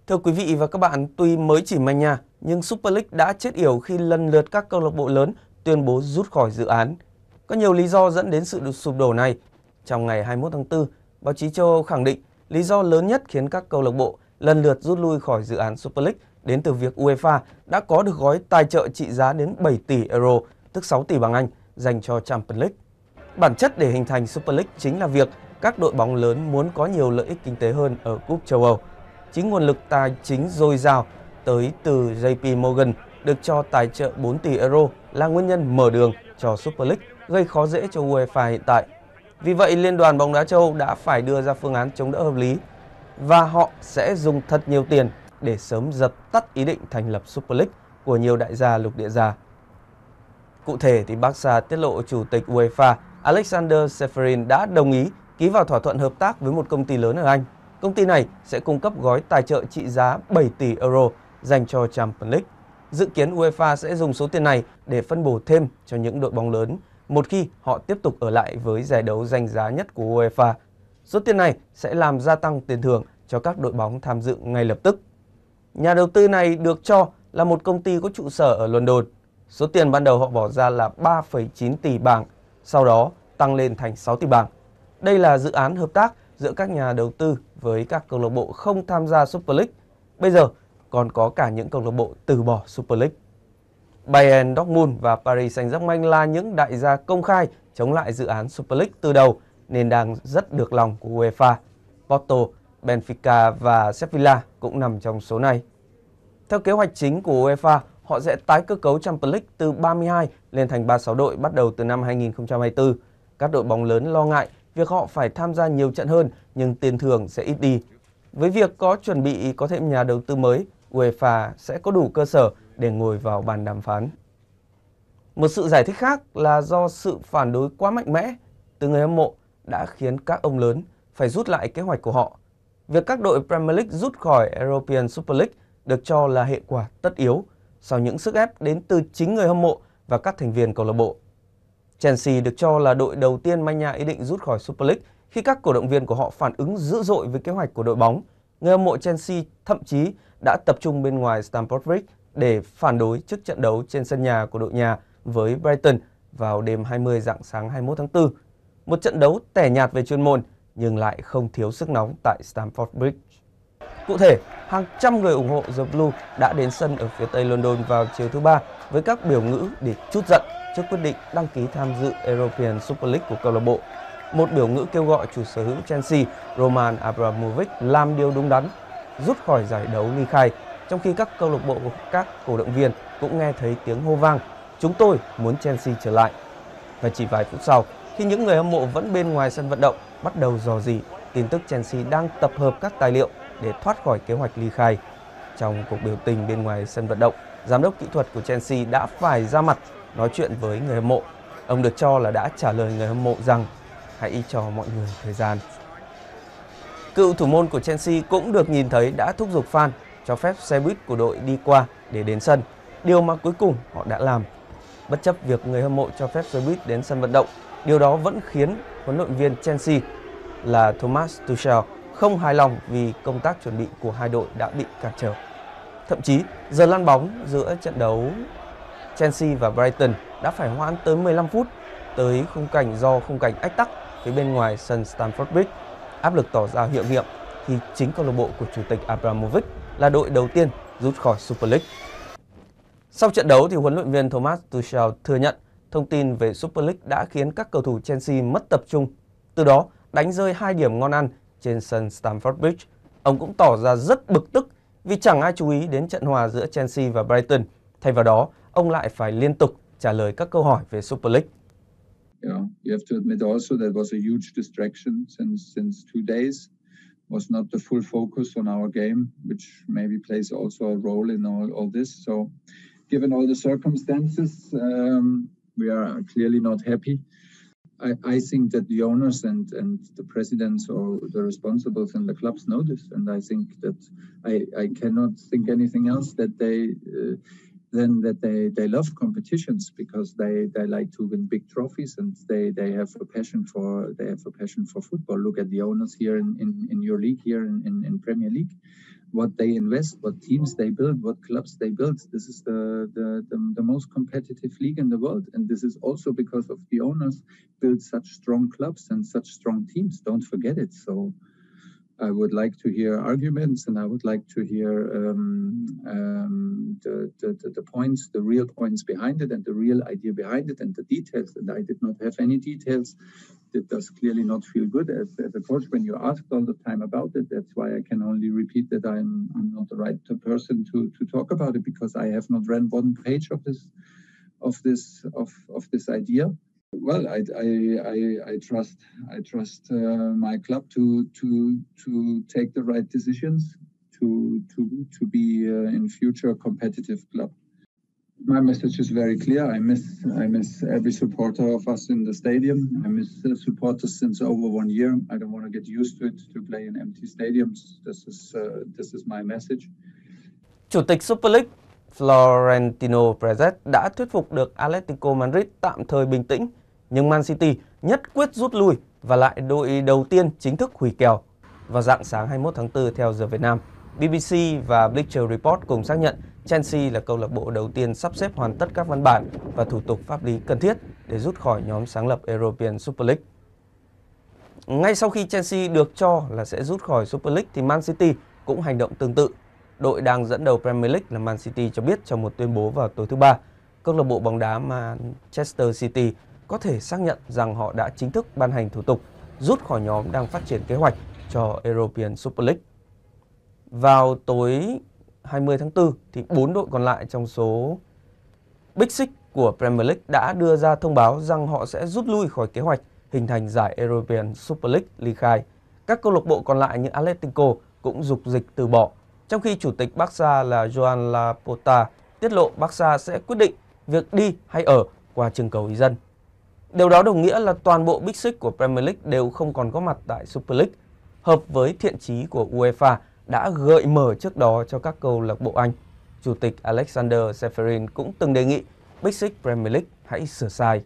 Thưa quý vị và các bạn, tuy mới chỉ manh nha, nhưng Super League đã chết yểu khi lần lượt các câu lạc bộ lớn tuyên bố rút khỏi dự án. Có nhiều lý do dẫn đến sự sụp đổ này. Trong ngày 21 tháng 4, báo chí châu Âu khẳng định lý do lớn nhất khiến các câu lạc bộ lần lượt rút lui khỏi dự án Super League đến từ việc UEFA đã có được gói tài trợ trị giá đến 7 tỷ euro, tức 6 tỷ bảng Anh, dành cho Champions League. Bản chất để hình thành Super League chính là việc các đội bóng lớn muốn có nhiều lợi ích kinh tế hơn ở cúp châu Âu. Chính nguồn lực tài chính dồi dào tới từ JP Morgan được cho tài trợ 4 tỷ euro là nguyên nhân mở đường cho Super League, gây khó dễ cho UEFA hiện tại. Vì vậy, Liên đoàn bóng đá châu Âu đã phải đưa ra phương án chống đỡ hợp lý và họ sẽ dùng thật nhiều tiền để sớm dập tắt ý định thành lập Super League của nhiều đại gia lục địa già. Cụ thể thì Barca tiết lộ chủ tịch UEFA Alexander Ceferin đã đồng ý ký vào thỏa thuận hợp tác với một công ty lớn ở Anh. Công ty này sẽ cung cấp gói tài trợ trị giá 7 tỷ euro dành cho Champions League. Dự kiến UEFA sẽ dùng số tiền này để phân bổ thêm cho những đội bóng lớn một khi họ tiếp tục ở lại với giải đấu danh giá nhất của UEFA. Số tiền này sẽ làm gia tăng tiền thưởng cho các đội bóng tham dự ngay lập tức. Nhà đầu tư này được cho là một công ty có trụ sở ở London. Số tiền ban đầu họ bỏ ra là 3,9 tỷ bảng, sau đó tăng lên thành 6 tỷ bảng. Đây là dự án hợp tác giữa các nhà đầu tư với các câu lạc bộ không tham gia Super League. Bây giờ còn có cả những câu lạc bộ từ bỏ Super League. Bayern, Dortmund và Paris Saint-Germain là những đại gia công khai chống lại dự án Super League từ đầu nên đang rất được lòng của UEFA. Porto, Benfica và Sevilla cũng nằm trong số này. Theo kế hoạch chính của UEFA, họ sẽ tái cơ cấu Champions League từ 32 lên thành 36 đội bắt đầu từ năm 2024. Các đội bóng lớn lo ngại việc họ phải tham gia nhiều trận hơn nhưng tiền thưởng sẽ ít đi. Với việc có chuẩn bị có thêm nhà đầu tư mới, UEFA sẽ có đủ cơ sở để ngồi vào bàn đàm phán. Một sự giải thích khác là do sự phản đối quá mạnh mẽ từ người hâm mộ đã khiến các ông lớn phải rút lại kế hoạch của họ. Việc các đội Premier League rút khỏi European Super League được cho là hệ quả tất yếu sau những sức ép đến từ chính người hâm mộ và các thành viên câu lạc bộ. Chelsea được cho là đội đầu tiên manh nha ý định rút khỏi Super League khi các cổ động viên của họ phản ứng dữ dội với kế hoạch của đội bóng. Người hâm mộ Chelsea thậm chí đã tập trung bên ngoài Stamford Bridge để phản đối trước trận đấu trên sân nhà của đội nhà với Brighton vào đêm 20 rạng sáng 21 tháng 4. Một trận đấu tẻ nhạt về chuyên môn nhưng lại không thiếu sức nóng tại Stamford Bridge. Cụ thể, hàng trăm người ủng hộ The Blue đã đến sân ở phía tây London vào chiều thứ Ba với các biểu ngữ để trút giận trước quyết định đăng ký tham dự European Super League của câu lạc bộ. Một biểu ngữ kêu gọi chủ sở hữu Chelsea Roman Abramovich làm điều đúng đắn, rút khỏi giải đấu ly khai, trong khi các câu lạc bộ các cổ động viên cũng nghe thấy tiếng hô vang "Chúng tôi muốn Chelsea trở lại". Và chỉ vài phút sau, khi những người hâm mộ vẫn bên ngoài sân vận động bắt đầu rò rỉ tin tức Chelsea đang tập hợp các tài liệu để thoát khỏi kế hoạch ly khai. Trong cuộc biểu tình bên ngoài sân vận động, giám đốc kỹ thuật của Chelsea đã phải ra mặt nói chuyện với người hâm mộ. Ông được cho là đã trả lời người hâm mộ rằng hãy cho mọi người thời gian. Cựu thủ môn của Chelsea cũng được nhìn thấy đã thúc giục fan cho phép xe buýt của đội đi qua để đến sân, điều mà cuối cùng họ đã làm. Bất chấp việc người hâm mộ cho phép xe buýt đến sân vận động, điều đó vẫn khiến huấn luyện viên Chelsea là Thomas Tuchel không hài lòng vì công tác chuẩn bị của hai đội đã bị cản trở. Thậm chí, giờ lăn bóng giữa trận đấu Chelsea và Brighton đã phải hoãn tới 15 phút tới khung cảnh ách tắc phía bên ngoài sân Stamford Bridge. Áp lực tỏ ra hiệu nghiệm khi chính câu lạc bộ của chủ tịch Abramovich là đội đầu tiên rút khỏi Super League. Sau trận đấu thì huấn luyện viên Thomas Tuchel thừa nhận thông tin về Super League đã khiến các cầu thủ Chelsea mất tập trung, từ đó đánh rơi 2 điểm ngon ăn trên sân Stamford Bridge. Ông cũng tỏ ra rất bực tức vì chẳng ai chú ý đến trận hòa giữa Chelsea và Brighton. Thay vào đó, ông lại phải liên tục trả lời các câu hỏi về Super League. You have to admit also that was a huge distraction since 2 days. Was not the full focus on our game, which maybe plays also a role in all this. So, given all the circumstances, we are clearly not happy. I think that the owners and the presidents or the responsibles in the clubs know this, and I think that I cannot think anything else that they love competitions because they like to win big trophies and they have a passion for football. Look at the owners here in your league here in Premier League. what they invest, what teams they build, what clubs they build. This is the most competitive league in the world, and this is also because of the owners build such strong clubs and such strong teams. Don't forget it. So I would like to hear arguments, and I would like to hear the points, the real points behind it, and the real idea behind it, and the details. And I did not have any details. It does clearly not feel good as a coach when you ask all the time about it. That's why I can only repeat that I'm not the right person to talk about it, because I have not read one page of this idea. Well, I trust my club to take the right decisions to be in future a competitive club. My message is very clear. I miss every supporter of us in the stadium. I miss supporters since over 1 year. I don't want to get used to it, to play in empty stadiums. This is my message. Chủ tịch Super League Florentino Perez đã thuyết phục được Atletico Madrid tạm thời bình tĩnh, nhưng Man City nhất quyết rút lui và lại đội đầu tiên chính thức hủy kèo. Vào rạng sáng 21 tháng 4 theo giờ Việt Nam, BBC và Bleacher Report cùng xác nhận Chelsea là câu lạc bộ đầu tiên sắp xếp hoàn tất các văn bản và thủ tục pháp lý cần thiết để rút khỏi nhóm sáng lập European Super League. Ngay sau khi Chelsea được cho là sẽ rút khỏi Super League thì Man City cũng hành động tương tự. Đội đang dẫn đầu Premier League là Man City cho biết trong một tuyên bố vào tối thứ Ba, câu lạc bộ bóng đá Manchester City có thể xác nhận rằng họ đã chính thức ban hành thủ tục rút khỏi nhóm đang phát triển kế hoạch cho European Super League. Vào tối 20 tháng 4 thì 4 đội còn lại trong số Big Six của Premier League đã đưa ra thông báo rằng họ sẽ rút lui khỏi kế hoạch hình thành giải European Super League ly khai. Các câu lạc bộ còn lại như Atletico cũng dục dịch từ bỏ, trong khi chủ tịch Barca là Joan Laporta tiết lộ Barca sẽ quyết định việc đi hay ở qua trưng cầu ý dân. Điều đó đồng nghĩa là toàn bộ Big Six của Premier League đều không còn có mặt tại Super League, hợp với thiện chí của UEFA đã gợi mở trước đó cho các câu lạc bộ Anh. Chủ tịch Alexander Ceferin cũng từng đề nghị Big Six Premier League hãy sửa sai.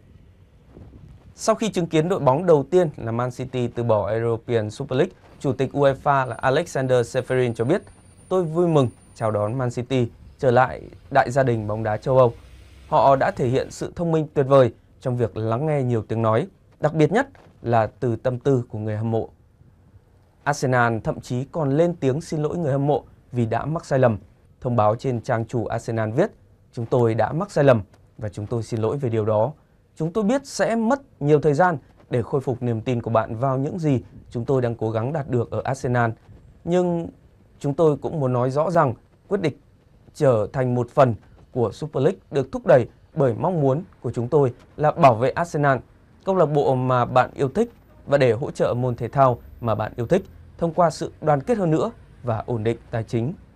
Sau khi chứng kiến đội bóng đầu tiên là Man City từ bỏ European Super League, Chủ tịch UEFA là Alexander Ceferin cho biết: "Tôi vui mừng chào đón Man City trở lại đại gia đình bóng đá châu Âu. Họ đã thể hiện sự thông minh tuyệt vời trong việc lắng nghe nhiều tiếng nói, đặc biệt nhất là từ tâm tư của người hâm mộ." Arsenal thậm chí còn lên tiếng xin lỗi người hâm mộ vì đã mắc sai lầm. Thông báo trên trang chủ Arsenal viết: "Chúng tôi đã mắc sai lầm và chúng tôi xin lỗi về điều đó. Chúng tôi biết sẽ mất nhiều thời gian để khôi phục niềm tin của bạn vào những gì chúng tôi đang cố gắng đạt được ở Arsenal. Nhưng chúng tôi cũng muốn nói rõ rằng quyết định trở thành một phần của Super League được thúc đẩy bởi mong muốn của chúng tôi là bảo vệ Arsenal, câu lạc bộ mà bạn yêu thích, và để hỗ trợ môn thể thao mà bạn yêu thích thông qua sự đoàn kết hơn nữa và ổn định tài chính."